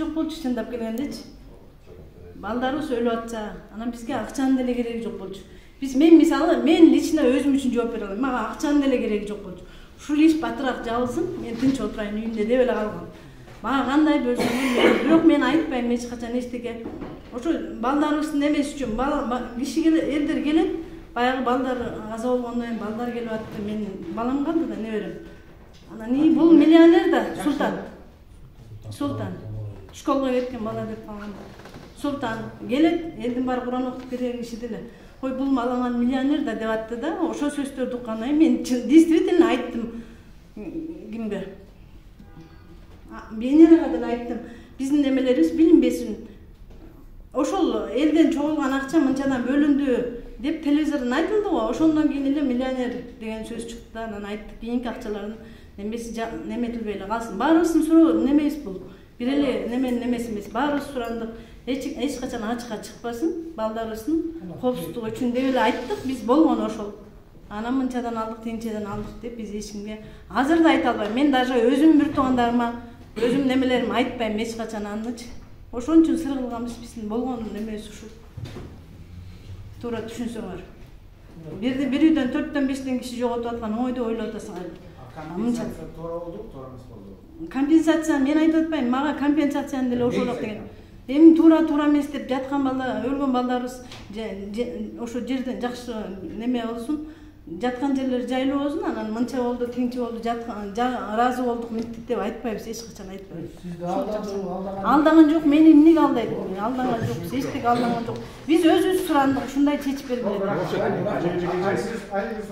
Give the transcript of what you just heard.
жок болчу чындап келгендечи. Балдарыбыз өлүп атса, анан бизге акчанын деле кереги жок болчу. Мен мисалы, мен лично өзүм үчүн жооп бере алам. Мага акчанын деле кереги жок болчу. Ушул иш батыраак жабылсын, мен тынч отурайын үйүмдө деп эле калгам. Мага кандай бөлсөң, бирок мен айтпайм эч качан эчтеке. Ошо балдарыбыздын эмеси үчүн киши элдер келет, баягы балдар аза болгондон кийин балдар келип атты, менин балам калды да неберем. Анан бул миллионер да Султан. Школго кеткен бала деп калган. Султан келет, элдин баары Куран окуп берген киши деле. Ой, бул маламан миллионер да деп атты да, ошо сөздөрдү уккандан кийин мен действительно айттым кимге? Венерага деле айттым. Биздин немелерибиз билинбесин. Ошол элден чогулган акча мынчадан бөлүндү деп телевизордон айтылды го. Ошондон кийин эле миллионер деген сөз чыкты да, анан айттык, кийинки акчаларын немеси неметилбей эле калсын. Баарыбыздын суроо немебиз бул. Бир эле неменин немеси эмес. Баарыбыз сурандык. Эч качан ачыкка чыкпасын, балдарыбыздын коопсуздугу үчүн деп эле айттык. Биз болгон ошол. Анан мынчадан алдык, тигинчеден алдык деп биз эч кимге азыр да айта албайм. Мен даже өзүм бир туугандарыма, өзүм немелерим айтпайм эч качан анычы. Ошон үчүн сыр кылганбыз, биздин болгон немеси ушул. Туура түшүнсөңөр. Бир үйдөн 4-төн 5тен киши жоготуп аткан оңой деп ойлоп атасың. Компенсация туура болду, туура эмес болду. Компенсация мен айтып атпайм, мага компенсацияны деле ошолок деген. Эми туура эмес деп жаткан балдар, өлгөн балдарыбыз ошо жерден жакшы неме болсун, жаткан жерлер жайлуу болсун, анан мынча болду, тигинче болду, ыраазы болдук мынтип деп айтпайбыз, эч качан айтпайбыз. Сизди алдаган жок, мени эмнеге алдайт? Алдаган жокпуз, эчтеке алдаган жок. Биз өзүбүз сурандык, ушундай чечип бергиле.